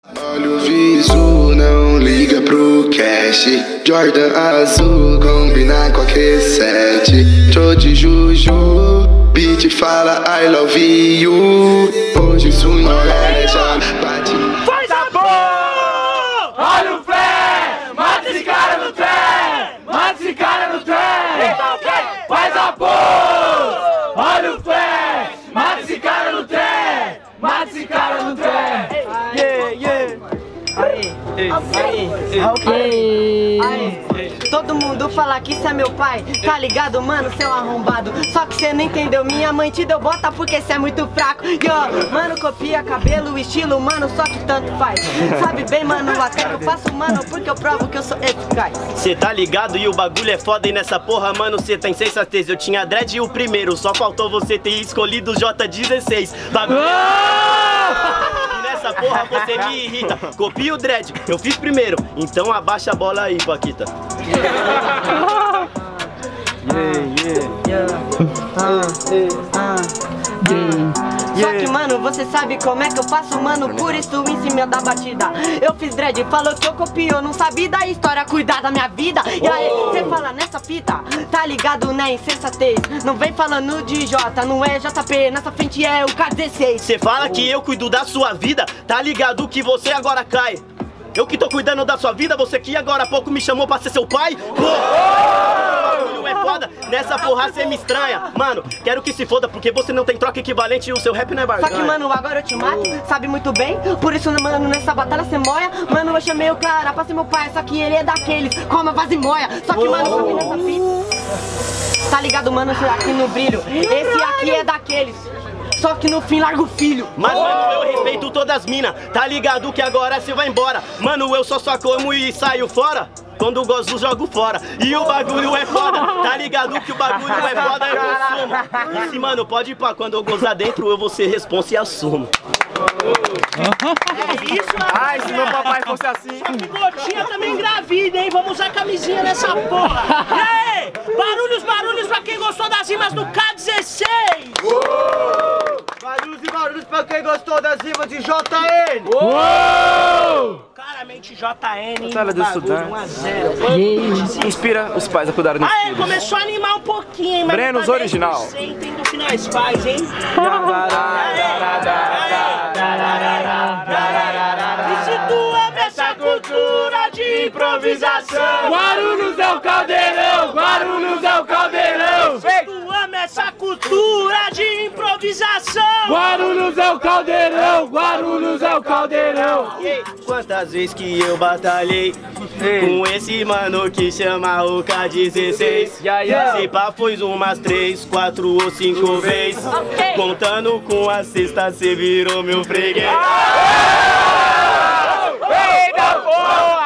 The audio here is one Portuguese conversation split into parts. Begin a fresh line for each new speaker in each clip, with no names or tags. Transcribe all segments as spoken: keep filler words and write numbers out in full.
Olha o viso, não liga pro cash. Jordan azul, combina com a Q sete. Tô de Juju, beat fala I love you. Hoje sua mulher já bate.
Faz a boa! Olha o Fé! Mata esse cara no trem! Mata esse cara no trem! Faz a boa! Olha o Fé! Mata esse cara no trem! Mata esse cara no trem!
Yeah, yeah! Aí, aí, aí, aí. Todo mundo fala que isso é meu pai, tá ligado, mano, seu arrombado. Só que cê não entendeu, minha mãe te deu bota porque cê é muito fraco. Yo, mano, copia cabelo, estilo, mano, só que tanto faz. Sabe bem, mano, até que eu faço, mano, porque eu provo que eu sou eficaz.
Cê tá ligado e o bagulho é foda e nessa porra, mano, cê tem sensatez. Eu tinha dread o primeiro, só faltou você ter escolhido o J dezesseis. Bagulho e nessa porra você me irrita. Copia o dread, eu fiz primeiro, então abaixa a bola aí, Paquita.
Yeah, yeah, yeah. Ah, ah, ah. Só que, mano, você sabe como é que eu faço, mano, por isso em cima da batida. Eu fiz dread, falou que eu copio, não sabia da história, cuidar da minha vida. E aí, você fala nessa fita, tá ligado, né, insensatez. Não vem falando de J, não é J P, nessa frente é o K dezesseis.
Você fala que eu cuido da sua vida, tá ligado que você agora cai. Eu que tô cuidando da sua vida, você que agora há pouco me chamou pra ser seu pai? Pô! Oh! É foda, nessa porra cê me estranha. Mano, quero que se foda, porque você não tem troca equivalente e o seu rap não é barganha.
Só que, mano, agora eu te mato, sabe muito bem. Por isso, mano, nessa batalha cê moia. Mano, eu chamei o cara pra ser meu pai, só que ele é daqueles, como a vazimóia. Só que, mano, sabe nessa fita. Tá ligado, mano, esse aqui no brilho. Esse aqui é daqueles. Só que no fim larga o filho.
Mas, mano, eu respeito todas as minas. Tá ligado que agora você vai embora. Mano, eu só só como e saio fora. Quando gosto, jogo fora. E o bagulho é foda. Tá ligado que o bagulho é foda, eu consumo. E se, mano, pode ir pra quando eu gozar dentro, eu vou ser responsa e assumo.
É isso,
ai, se meu papai fosse assim.
Só que gotinha também engravida, hein? Vamos usar camisinha nessa porra. E aí? Barulhos, barulhos pra quem gostou das rimas do K dezesseis.
Barulhos e barulhos pra quem gostou das rimas de J N.
Claramente J N,
Batalha do Estudante.
um a zero.
Inspira os pais a cuidarem dos
Ah, é,
filhos.
começou a animar um pouquinho, hein? Mas
Brenos
tá
original.
dez por cento, hein, do que nós faz, hein? E se tu ama essa cultura de improvisação,
Guarulhos é o caldeirão, Guarulhos é o caldeirão.
se tu ama essa cultura de improvisação,
Guarulhos é o caldeirão, Guarulhos é o caldeirão.
Quantas vezes que eu batalhei com esse mano que chama o K dezesseis.
Yeah, yeah.
Se pá foi umas três, quatro ou cinco vezes.
Okay.
Contando com a sexta, cê virou meu freguês.
Eita porra!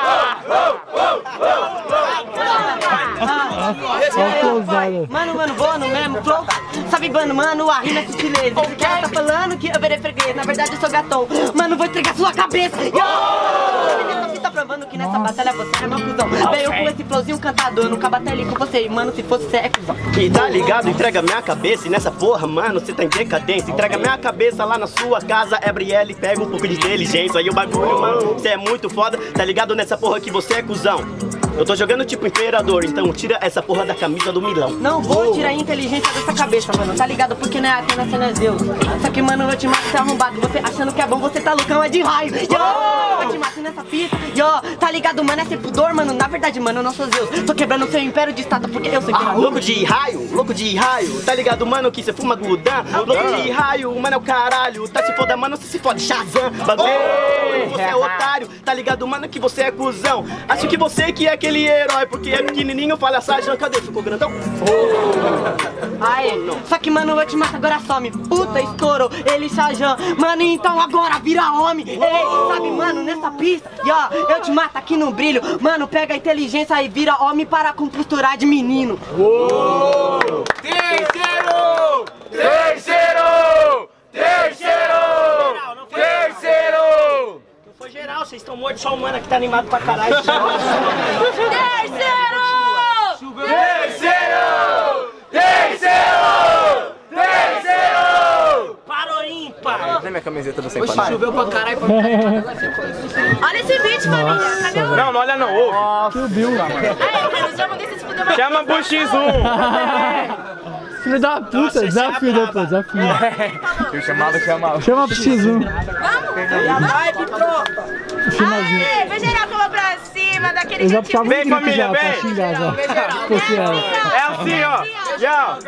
Mano, mano, boa no mesmo flow. Sabe, mano, mano, a rima é sutileza. Esse cara tá falando que eu virei freguês. Na verdade eu sou gatão. Mano, vou entregar sua cabeça. Yo! Você tá provando que nessa batalha você é meu cuzão. Veio com esse flowzinho cantador. Eu nunca batalhei com você. Mano, se fosse você é cuzão.
E tá ligado? Entrega minha cabeça. E nessa porra, mano, cê tá em decadência. Entrega minha cabeça lá na sua casa. Abre ela e pega um pouco de inteligência. Aí o bagulho, mano, cê é muito foda. Tá ligado nessa porra que você é cuzão? Eu tô jogando tipo imperador, então tira essa porra da camisa do Milão.
Não vou tirar a inteligência dessa cabeça, mano. Tá ligado? Porque não é Atenas, você não é Zeus. Só que, mano, eu te mato, você é arrombado. Você achando que é bom, você tá loucão, é de raio. Yo! Eu te mato nessa fita. Yo! Tá ligado, mano? É sem pudor, mano. Na verdade, mano, eu não sou Zeus. Tô quebrando seu império de estátua porque eu sou
Ah,
imperador.
louco de raio, louco de raio. Tá ligado, mano, que cê fuma gludã. Louco de raio, mano, é o caralho. Tá se foda, mano, cê se fode, Shazam. Bagulho, você é otário. Tá ligado, mano, que você é cuzão. Acho que você que é aquele herói, porque é pequenininho, fala Sajam. Cadê? Ficou grandão?
Aê, só que, mano, eu te mato, agora some. Puta, estourou, ele Sajam. Mano, então agora vira homem. Ei, sabe, mano, nessa pista, yo, eu te mato aqui no brilho. Mano, pega a inteligência e vira homem para com posturar de menino.
Uou. Terceiro! Terceiro! Terceiro! Terceiro!
não foi geral, vocês estão mortos, só o mano que tá animado pra caralho.
Terceiro!
Terceiro! Terceiro! Terceiro!
Parou ímpar!
minha camiseta do Sem
Oxe,
Parar.
choveu pra caralho pra
Olha esse vídeo, família. Cadê o...
Não, não olha não, ouve.
Que Bill.
Aí, Deus, já mandei vocês fuder mais.
Chama pro X um.
Filho da puta, desafio depois, desafio.
Eu chamava, chamava.
Chama pro X um.
Vamos?
Vai, que tropa!
Aê, vem geral como pra cima, daquele
Eu já
jeitinho.
puxava um
Vem,
grito
família,
já pra
vem.
xingar já.
É
Fosse ela.
É assim, ó. Já.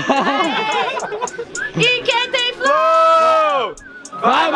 E quem tem flor?
Oh! Vai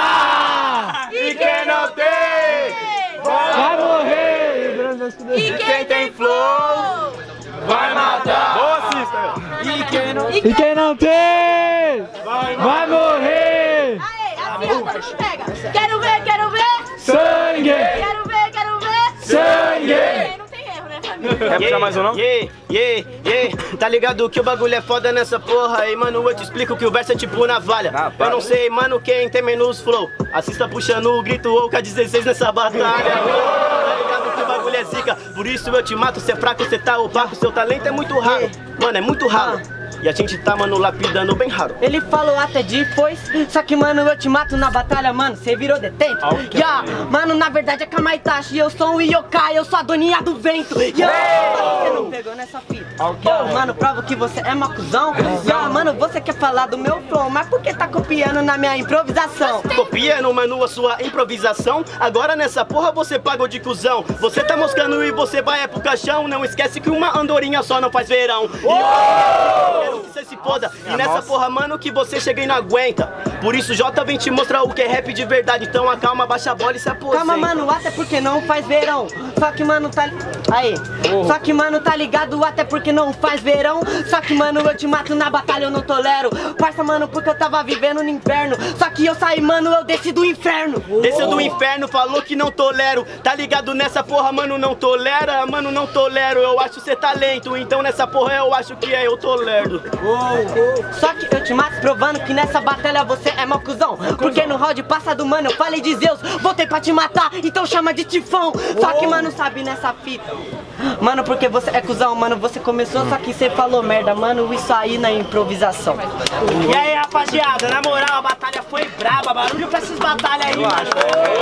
matar! E quem não tem?
Vai morrer!
E quem tem flor?
Vai matar! Boa, sister!
E quem não...
E quem não tem? Vai morrer!
Aê, assim, ó, todo mundo pega. Quero ver, quero ver.
Sangue!
Quero ver, quero ver.
Sangue!
Não tem erro, né, família?
Quer puxar mais um, não?
Yeah, yeah, yeah. Tá ligado que o bagulho é foda nessa porra. E mano, eu te explico que o verso é tipo navalha.
Ah,
Eu não sei, mano, quem tem menos flow. Assista puxando o grito ou K dezesseis nessa batalha. Tá ligado que o bagulho é zica. Por isso eu te mato, cê é fraco, cê tá opaco. Seu talento é muito raro, mano, é muito raro. E a gente tá, mano, lapidando bem raro.
Ele falou até depois, só que mano eu te mato na batalha, mano, cê virou detento.
Okay.
Yeah, mano, na verdade é Kamaitachi, eu sou um yokai, eu sou a doninha do vento. Yeah, você não pegou nessa fita.
Okay.
Yeah, mano, prova que você é macuzão. Yeah, mano, você quer falar do meu flow, mas por que tá copiando na minha improvisação?
Copiando, mano, a sua improvisação. Agora nessa porra você pagou de cuzão. Você tá moscando e você vai é pro caixão. Não esquece que uma andorinha só não faz verão. E eu quero que você se foda. E nessa porra, mano, que você chega e não aguenta. Por isso J vem te mostrar o que é rap de verdade. Então acalma, baixa a bola e se aposenta.
Calma, mano, até porque não faz verão. Só que, mano, tá... Aí. Só que, mano, tá ligado até porque não faz verão. Só que, mano, eu te mato na batalha, eu não tolero. Parça, mano, porque eu tava vivendo no inferno. Só que eu saí, mano, eu desci do inferno.
Desceu do inferno, falou que não tolero. Tá ligado nessa porra, mano, não tolera. Mano, não tolero, eu acho cê talento. Então nessa porra eu acho que é eu tolero.
Só que eu te mato provando que nessa batalha você é mal cuzão. Porque no round passado, mano, eu falei de Zeus, voltei pra te matar, então chama de tifão. Só que, mano, sabe nessa fita. Mano, porque você é cuzão, mano, você começou, só que você falou merda, mano, isso aí na improvisação.
E aí, rapaziada, na moral, a batalha foi braba. Barulho pra essas batalhas aí, mano.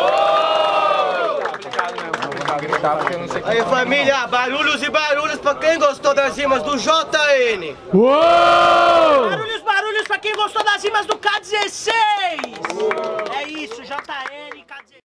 Aí, família, barulhos e barulhos pra quem gostou das rimas do J N.
Uou!
Barulhos, barulhos pra quem gostou das rimas do K dezesseis! É isso, J N.